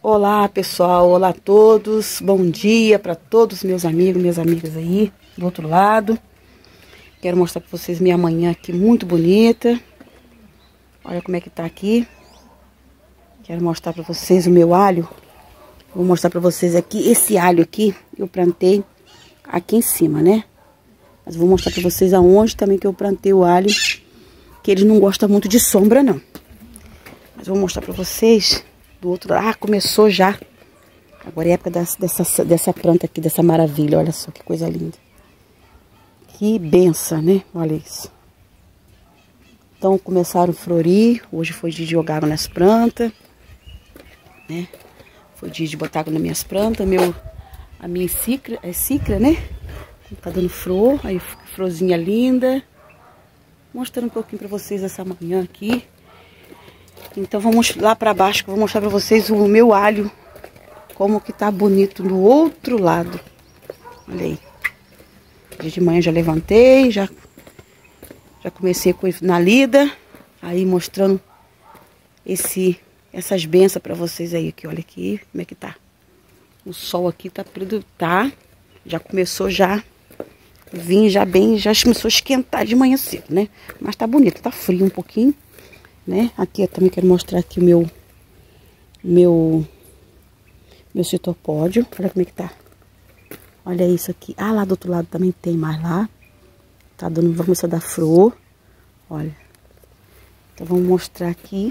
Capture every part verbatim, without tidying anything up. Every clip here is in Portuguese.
Olá pessoal, olá a todos, bom dia para todos meus amigos, minhas amigas aí do outro lado. Quero mostrar para vocês minha manhã aqui muito bonita. Olha como é que tá aqui. Quero mostrar para vocês o meu alho. Vou mostrar para vocês aqui, esse alho aqui eu plantei aqui em cima, né? Mas vou mostrar para vocês aonde também que eu plantei o alho, que eles não gostam muito de sombra não. Mas vou mostrar para vocês do outro lado. Ah, começou já. Agora é época dessa, dessa, dessa planta aqui, dessa maravilha. Olha só que coisa linda. Que benção, né? Olha isso. Então começaram a florir. Hoje foi dia de jogar água nas plantas, né? Foi dia de botar água nas minhas plantas. Meu, a minha cicra, é cicra, né? Tá dando flor. Aí florzinha linda. Mostrando um pouquinho pra vocês essa manhã aqui. Então vamos lá pra baixo que eu vou mostrar pra vocês o meu alho. Como que tá bonito do outro lado. Olha aí. Dia de manhã já levantei, já, já comecei com na lida. Aí mostrando esse, essas bênçãos pra vocês aí. Aqui, olha aqui como é que tá. O sol aqui tá, tá já começou já. Vim já bem, já começou a esquentar de manhã cedo, né? Mas tá bonito, tá frio um pouquinho. Né? Aqui eu também quero mostrar aqui o meu meu meu citopódio. Olha como é que tá. Olha isso aqui. Ah, lá do outro lado também tem mais lá. Tá dando, vai começar a dar flor. Olha. Então vamos mostrar aqui.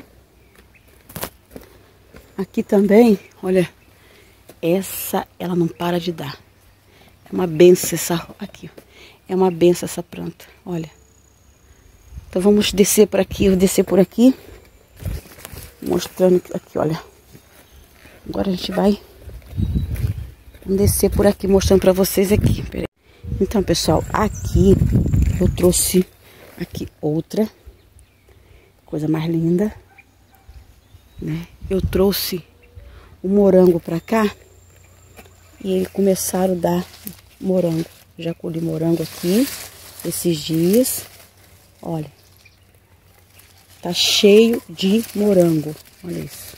Aqui também, olha. Essa, ela não para de dar. É uma benção essa aqui. É uma benção essa planta. Olha. Então vamos descer por aqui, eu vou descer por aqui, mostrando aqui, olha. Agora a gente vai descer por aqui, mostrando pra vocês aqui. Então, pessoal, aqui eu trouxe aqui outra coisa mais linda, né? Eu trouxe o morango pra cá e eles começaram a dar morango. Já colhi morango aqui esses dias, olha. Tá cheio de morango. Olha isso.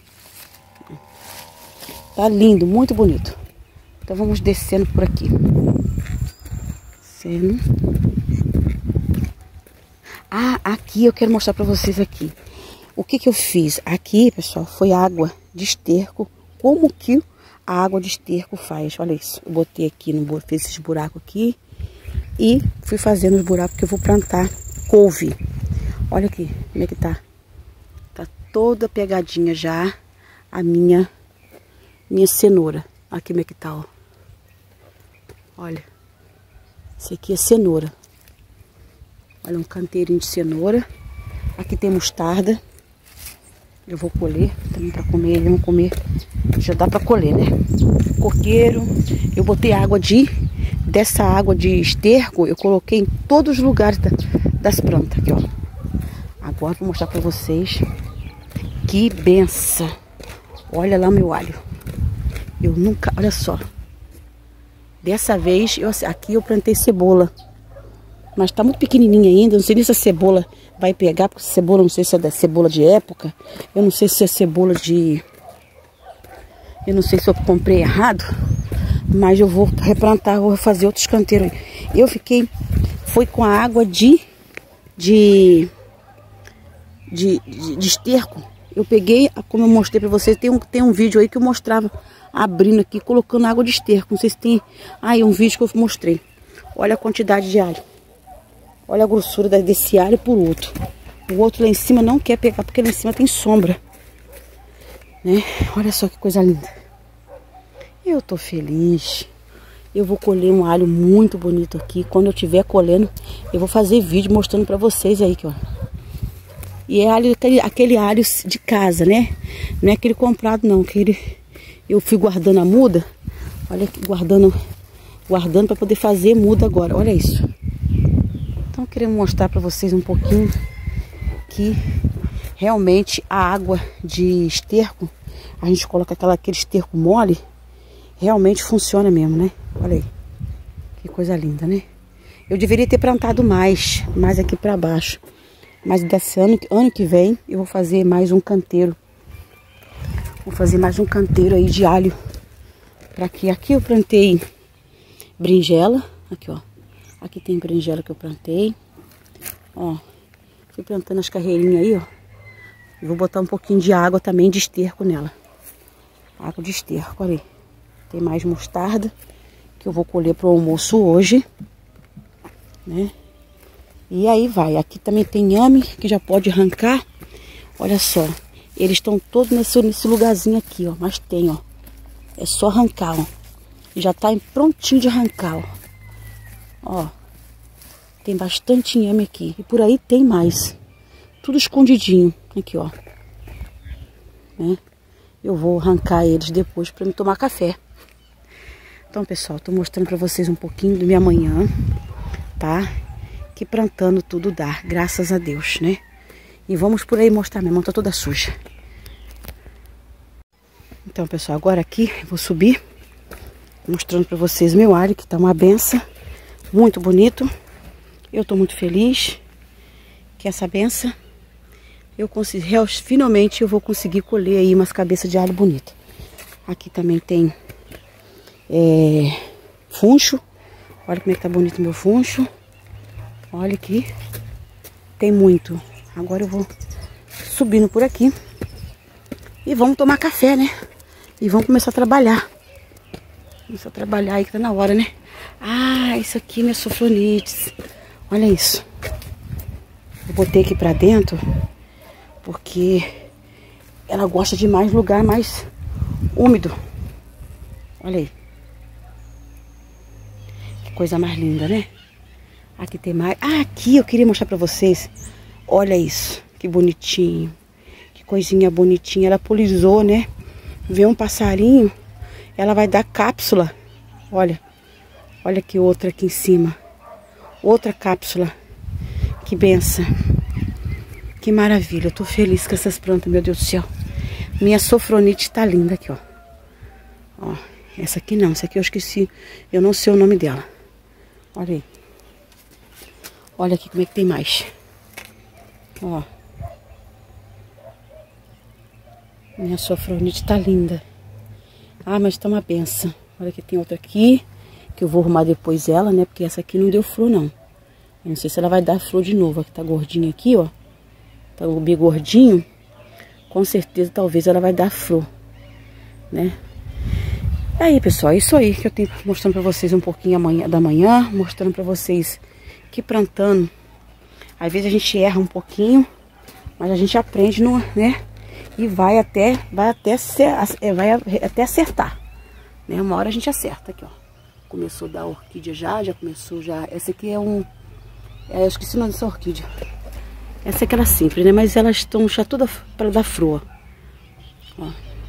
Tá lindo, muito bonito. Então vamos descendo por aqui. Descendo. Ah, aqui eu quero mostrar pra vocês aqui. O que que eu fiz? Aqui, pessoal, foi água de esterco. Como que a água de esterco faz? Olha isso. Eu botei aqui, no, fiz esses buracos aqui. E fui fazendo os buracos que eu vou plantar couve. Olha aqui, como é que tá. Tá toda pegadinha já a minha, minha cenoura. Aqui como é que tá, ó. Olha. Esse aqui é cenoura. Olha, um canteirinho de cenoura. Aqui tem mostarda. Eu vou colher também pra comer. Eles vão comer. Já dá pra colher, né? Coqueiro. Eu botei água de... Dessa água de esterco, eu coloquei em todos os lugares da, das plantas. Aqui, ó. Agora vou mostrar pra vocês que benção. Olha lá meu alho. Eu nunca, olha só. Dessa vez, eu, aqui eu plantei cebola. Mas tá muito pequenininha ainda. Não sei nem se a cebola vai pegar. Porque cebola, não sei se é da cebola de época. Eu não sei se é cebola de... Eu não sei se eu comprei errado. Mas eu vou replantar, vou fazer outros canteiros. Eu fiquei... Foi com a água de... De... De, de, de esterco. Eu peguei, como eu mostrei pra vocês, tem um, tem um vídeo aí que eu mostrava abrindo aqui, colocando água de esterco. Não sei se tem aí um vídeo que eu mostrei. Olha a quantidade de alho. Olha a grossura desse alho por outro. O outro lá em cima não quer pegar porque lá em cima tem sombra, né? Olha só que coisa linda. Eu tô feliz. Eu vou colher um alho muito bonito aqui. Quando eu estiver colhendo, eu vou fazer vídeo mostrando pra vocês aí, que ó. E é alho, aquele, aquele alho de casa, né? Não é aquele comprado, não. Aquele, eu fui guardando a muda. Olha aqui, guardando, guardando para poder fazer muda agora. Olha isso. Então, eu queria mostrar para vocês um pouquinho que realmente a água de esterco, a gente coloca aquela, aquele esterco mole, realmente funciona mesmo, né? Olha aí. Que coisa linda, né? Eu deveria ter plantado mais, mais aqui para baixo. Mas desse ano, ano que vem eu vou fazer mais um canteiro Vou fazer mais um canteiro aí de alho. Pra aqui. Aqui eu plantei berinjela. Aqui, ó. Aqui tem berinjela que eu plantei. Ó. Fui plantando as carreirinhas aí, ó. E vou botar um pouquinho de água também de esterco nela. Água de esterco, olha aí. Tem mais mostarda que eu vou colher pro almoço hoje, né? E aí vai. Aqui também tem inhame que já pode arrancar. Olha só. Eles estão todos nesse, nesse lugarzinho aqui, ó. Mas tem, ó. É só arrancar, ó. Já tá prontinho de arrancar, ó. Ó. Tem bastante inhame aqui. E por aí tem mais. Tudo escondidinho. Aqui, ó. Né? Eu vou arrancar eles depois para me tomar café. Então, pessoal, tô mostrando para vocês um pouquinho do minha manhã, tá? Que plantando tudo dá, graças a Deus, né? E vamos por aí mostrar. Minha mão tá toda suja. Então, pessoal, agora aqui eu vou subir mostrando para vocês meu alho, que tá uma benção, muito bonito. Eu tô muito feliz que essa benção eu consegui, finalmente eu vou conseguir colher aí umas cabeças de alho bonita. Aqui também tem é, funcho. Olha como é que tá bonito meu funcho. Olha aqui. Tem muito. Agora eu vou subindo por aqui. E vamos tomar café, né? E vamos começar a trabalhar. Começar a trabalhar aí que tá na hora, né? Ah, isso aqui é minha sofronites. Olha isso. Eu botei aqui pra dentro porque ela gosta de mais lugar mais úmido. Olha aí. Que coisa mais linda, né? Aqui tem mais. Ah, aqui eu queria mostrar pra vocês. Olha isso. Que bonitinho. Que coisinha bonitinha. Ela polisou, né? Vê um passarinho. Ela vai dar cápsula. Olha. Olha que outra aqui em cima. Outra cápsula. Que benção. Que maravilha. Eu tô feliz com essas plantas, meu Deus do céu. Minha sofronite tá linda aqui, ó. Ó. Essa aqui não. Essa aqui eu esqueci. Eu não sei o nome dela. Olha aí. Olha aqui como é que tem mais. Ó. Minha sofronite tá linda. Ah, mas tá uma benção. Olha que tem outra aqui. Que eu vou arrumar depois ela, né? Porque essa aqui não deu flor, não. Eu não sei se ela vai dar flor de novo. Aqui tá gordinha aqui, ó. Tá o bem gordinho. Com certeza, talvez ela vai dar flor. Né? E aí, pessoal, é isso aí que eu tenho mostrando pra vocês um pouquinho amanhã, da manhã. Mostrando pra vocês que plantando. Às vezes a gente erra um pouquinho. Mas a gente aprende, no, né? E vai até, vai até, vai até acertar. Né? Uma hora a gente acerta aqui, ó. Começou a dar orquídea já, já começou já. Essa aqui é um... É, eu esqueci o nome dessa orquídea. Essa é aquela simples, né? Mas elas estão já toda para dar flor. Ó.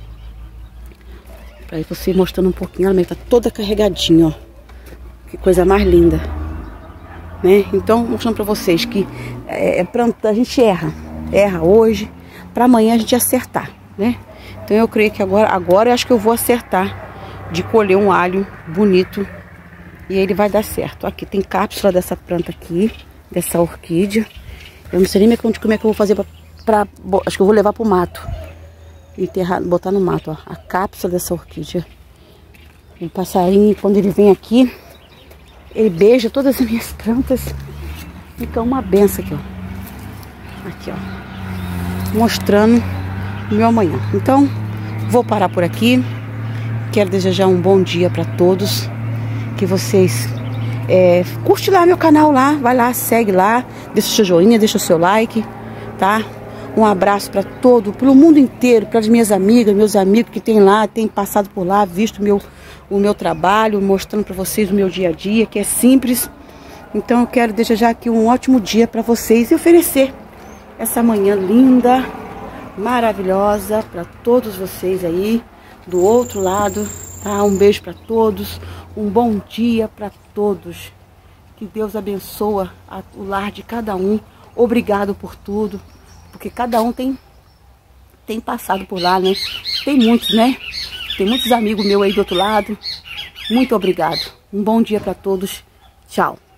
Pra aí você mostrando um pouquinho. Ela tá toda carregadinha, ó. Que coisa mais linda. Né? Então, mostrando pra vocês que é, é planta, a gente erra. Erra hoje. Pra amanhã a gente acertar, né? Então eu creio que agora, agora eu acho que eu vou acertar de colher um alho bonito e ele vai dar certo. Aqui tem cápsula dessa planta aqui, dessa orquídea. Eu não sei nem como é que eu vou fazer pra, pra acho que eu vou levar pro mato, enterrar, botar no mato, ó, a cápsula dessa orquídea. O passarinho, quando ele vem aqui, ele beija todas as minhas plantas. Fica uma benção aqui, ó. Aqui, ó. Mostrando o meu amanhã. Então, vou parar por aqui. Quero desejar um bom dia para todos. Que vocês é, curte lá meu canal lá, vai lá, segue lá, deixa o seu joinha, deixa o seu like, tá? Um abraço para todo, pelo mundo inteiro, para as minhas amigas, meus amigos que tem lá, tem passado por lá, visto meu, o meu trabalho, mostrando para vocês o meu dia a dia, que é simples. Então eu quero desejar aqui um ótimo dia para vocês e oferecer essa manhã linda, maravilhosa para todos vocês aí do outro lado, tá? Um beijo para todos, um bom dia para todos. Que Deus abençoe a, o lar de cada um. Obrigado por tudo, porque cada um tem tem passado por lá, né? Tem muitos, né? Tem muitos amigos meus aí do outro lado. Muito obrigado. Um bom dia para todos. Tchau.